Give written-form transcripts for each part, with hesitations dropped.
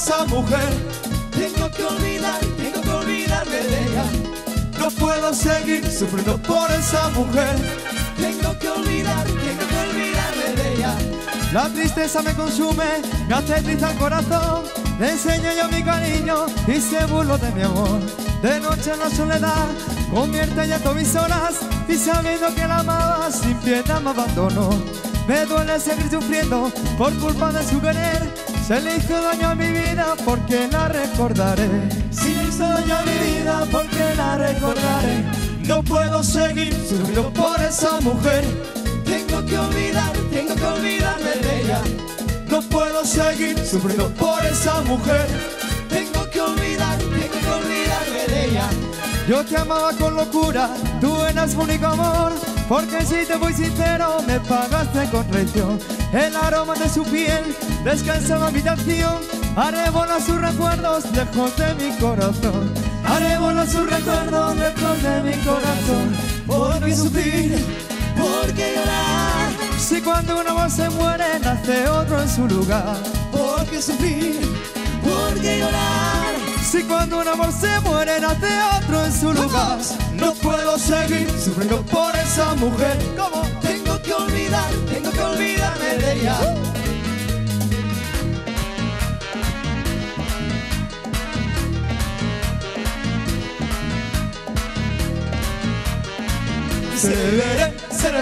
esa mujer. Tengo que olvidarme de ella. No puedo seguir sufriendo por esa mujer. Tengo que olvidarme de ella. La tristeza me consume, me hace triste el corazón. Le enseño yo mi cariño y se burló de mi amor. De noche en la soledad convierte ya todas mis horas, y sabiendo que la amaba sin piedad me abandonó. Me duele seguir sufriendo por culpa de su querer. Se le hizo daño a mi vida porque la recordaré. Se le hizo daño a mi vida porque la recordaré. No puedo seguir sufriendo por esa mujer. Tengo que olvidarme de ella. No puedo seguir sufriendo por esa mujer. Tengo que olvidarme de ella. Yo te amaba con locura, tú eras mi único amor. Porque si te voy sincero, me pagaste con traición. El aroma de su piel descansaba en mi habitación. Haré volar sus recuerdos lejos de mi corazón. Haré volar sus recuerdos lejos de mi corazón. ¿Por qué sufrir? ¿Por qué llorar? Si cuando un amor se muere, nace otro en su lugar. ¿Por qué sufrir? ¿Por qué llorar? Si cuando un amor se muere, nace otro en su lugar. No puedo seguir sufriendo por esa mujer. ¿Cómo? Tengo que olvidarme de ella. Se le veré.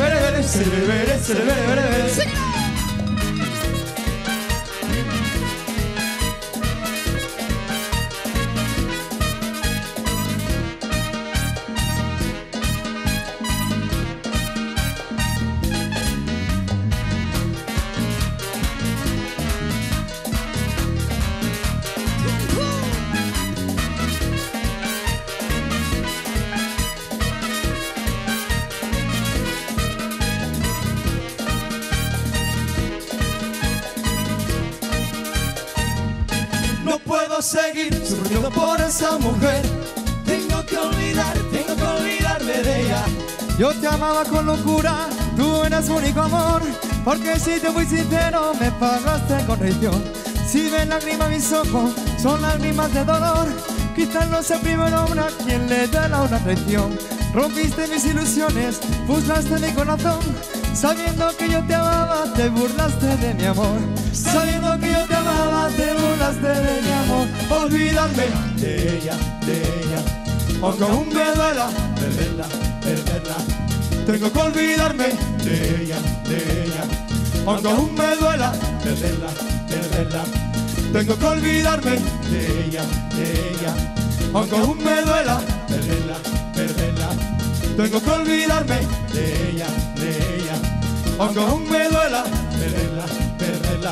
No puedo seguir sufriendo por esa mujer. Tengo que olvidarme de ella. Yo te amaba con locura, tú eras mi único amor. Porque si te fui sincero, me pagaste con traición. Si ven lágrimas mis ojos, son lágrimas de dolor. Quizás no sea primero una quien le da la una traición. Rompiste mis ilusiones, juzgaste mi corazón. Sabiendo que yo te amaba, te burlaste de mi amor. Sabiendo que yo te amaba, te burlaste de mi amor. Olvidarme de ella. Aunque aún me duela perderla. Tengo que olvidarme de ella. Aunque aún me duela perderla. Tengo que olvidarme de ella. Aunque aún me duela perderla. Tengo que olvidarme de ella. Aunque aún me duela perderla.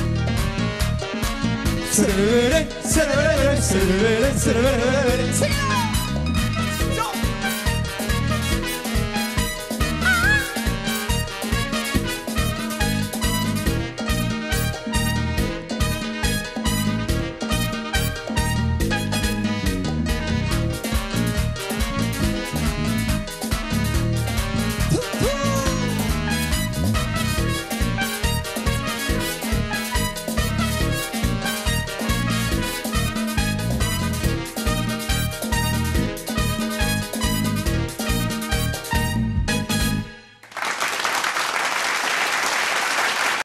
Se le veré.